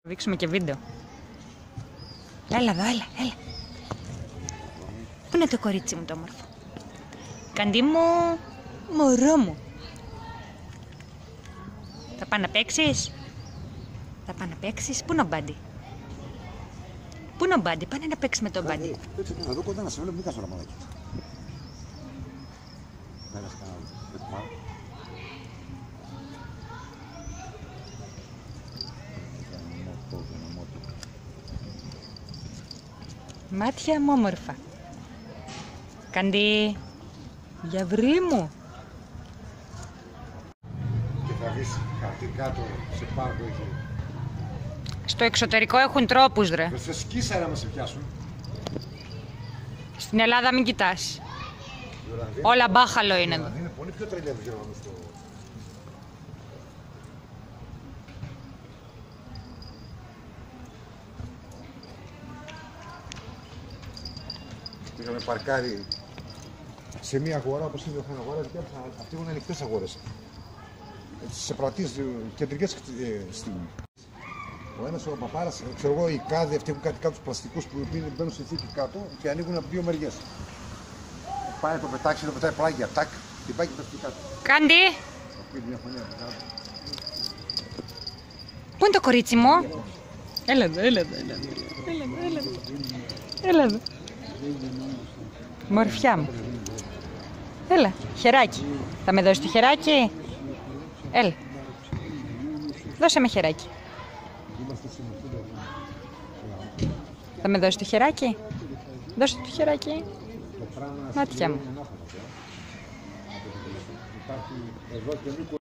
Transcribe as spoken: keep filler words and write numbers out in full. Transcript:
Θα δείξουμε και βίντεο. Έλα εδώ, έλα, έλα. Πού είναι το κορίτσι μου το όμορφο? Καντί μου, μωρό μου. Θα πά να παίξεις? Θα πά να παίξεις? Πού είναι ο Μπάντι? Πού είναι ο Μπάντι? Πάνε να παίξει με τον Μπάντι. Έτσι, θα δω κοντά να σε βλέπω, μην κάνω μαλάκι. Πέρασε κανένα άλλο. Μάτια μου όμορφα. Καντί, γιαυρί μου. Και θα δεις χαρτί κάτω σε πάρκο εκεί. Στο εξωτερικό έχουν τρόπους, ρε. Με σε σκίσαρα να σε πιάσουν. Στην Ελλάδα μην κοιτάς. Όλα μπάχαλο είναι εδώ. Είναι πολύ πιο τρελή από το Γερμανό στο... Είχαμε παρκάρει σε μια αγορά όπως είναι η αγορά, γιατί αυτοί έχουν ανοιχτές αγορές. Σε πλατείες κεντρικές στιγμή. Ο ένας ο παπάρας, ξέρω εγώ, οι κάδοι αυτοί έχουν κάτι κάτω τους πλαστικούς που μπαίνουν στη θήκη κάτω και ανοίγουν από δύο μεριές. Πάει το πετάξει, το πετάει πλάγια, τάκ, την πάει και πέφτει κάτω. Καντί, πού είναι το κορίτσι μου? Έλα εδώ, έλα εδώ, έλα εδώ, έλα εδώ, έλα εδώ. Μορφιά μου. Έλα, χεράκι. Θα με δώσεις το χεράκι? Έλα. Δώσε με χεράκι. Θα με δώσεις το χεράκι? Δώσε το χεράκι. Μάτια μου.